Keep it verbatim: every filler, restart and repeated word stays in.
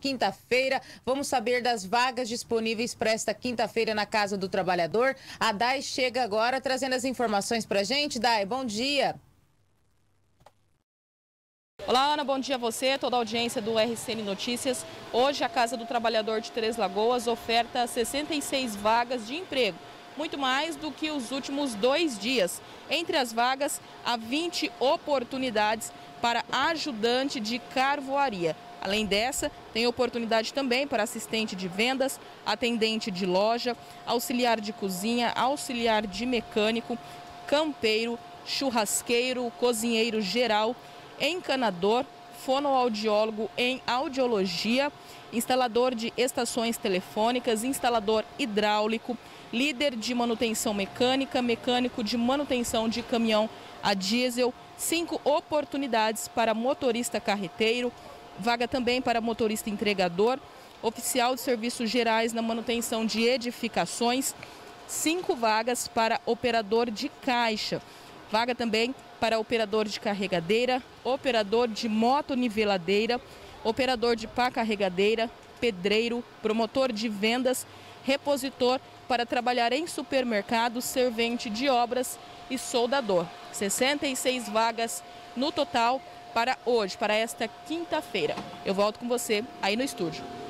quinta-feira. Vamos saber das vagas disponíveis para esta quinta-feira na Casa do Trabalhador. A Dai chega agora trazendo as informações para a gente. Dai, bom dia. Olá, Ana, bom dia a você, toda a audiência do R C N Notícias. Hoje a Casa do Trabalhador de Três Lagoas oferta sessenta e seis vagas de emprego, muito mais do que os últimos dois dias. Entre as vagas, há vinte oportunidades para ajudante de carvoaria. Além dessa, tem oportunidade também para assistente de vendas, atendente de loja, auxiliar de cozinha, auxiliar de mecânico, campeiro, churrasqueiro, cozinheiro geral, encanador, fonoaudiólogo em audiologia, instalador de estações telefônicas, instalador hidráulico, líder de manutenção mecânica, mecânico de manutenção de caminhão a diesel, cinco oportunidades para motorista carreteiro, vaga também para motorista entregador, oficial de serviços gerais na manutenção de edificações, cinco vagas para operador de caixa, vaga também para operador de carregadeira, operador de motoniveladeira, operador de pá carregadeira, pedreiro, promotor de vendas, repositor para trabalhar em supermercado, servente de obras e soldador. sessenta e seis vagas no total para hoje, para esta quinta-feira. Eu volto com você aí no estúdio.